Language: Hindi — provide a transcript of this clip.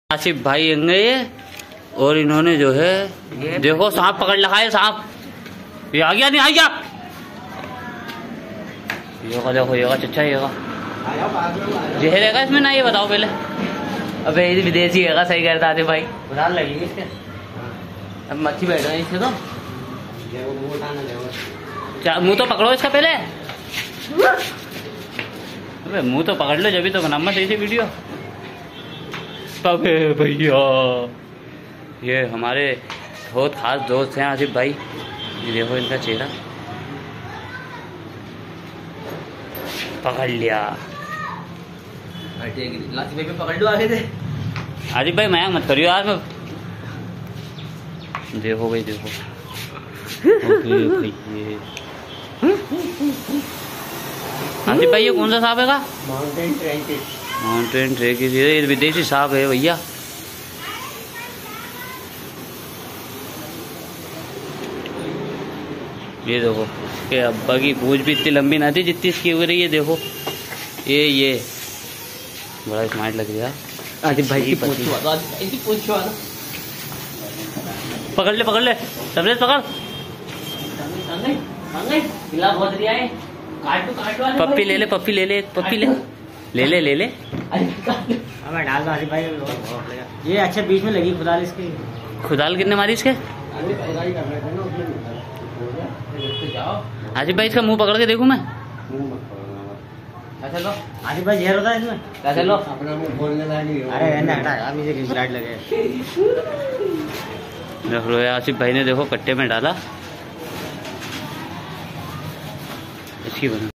आसिफ भाई होंगे ये, और इन्होंने जो है देखो सांप पकड़ रखा है। सांप ये आ गया, नहीं आ गया, ये देखो ये चच्चा ये रहेगा इसमें ना, ये बताओ पहले। अबे ये विदेशी है, सही कहता आसिफ भाई, उधार लगेगी इसके। अब मच्छी बैठ रहा है इससे, तो मुंह तो पकड़ो इसका पहले। अबे मुंह तो पकड़ लो, जब तो बनाऊंगा सही से वीडियो। अबे भैया ये हमारे बहुत खास दोस्त हैं आसिफ भाई, ये देखो इनका चेहरा। पकड़ लिया आसिफ भाई, पकड़ लो आगे से। आसिफ भाई मजाक मत करियो यार। मैं देखो भाई, देखो आसिफ भाई ये कौन सा सांप है का? माउंटेन ट्रैकिस, ये विदेशी सांप है भैया। ये देखो के अब्बा की पूंछ भी इतनी लंबी ना थी जितनी इसकी हो रही है। देखो ये बड़ा स्मार्ट लग रहा है आसिफ भाई की पूंछ। पकड़ ले तबरेज पकड़। पप्पी ले ले, पप्पी ले ले, पप्पी ले ले ले ले। मैं डाल दो आसिफ भाई, ये अच्छा बीच में लगी खुदाल इसकी। खुदाल कितने मारी इसके? आसिफ भाई इसका मुंह पकड़ के देखूं मैं। लो आसिफ भाई जहर होता है इसमें, कैसे लो अपना मुंह खोलने लगी। अरे हटा, अभी से घिसराट लगे। देख लो आसिफ भाई ने देखो कट्टे में डाला इसकी बना।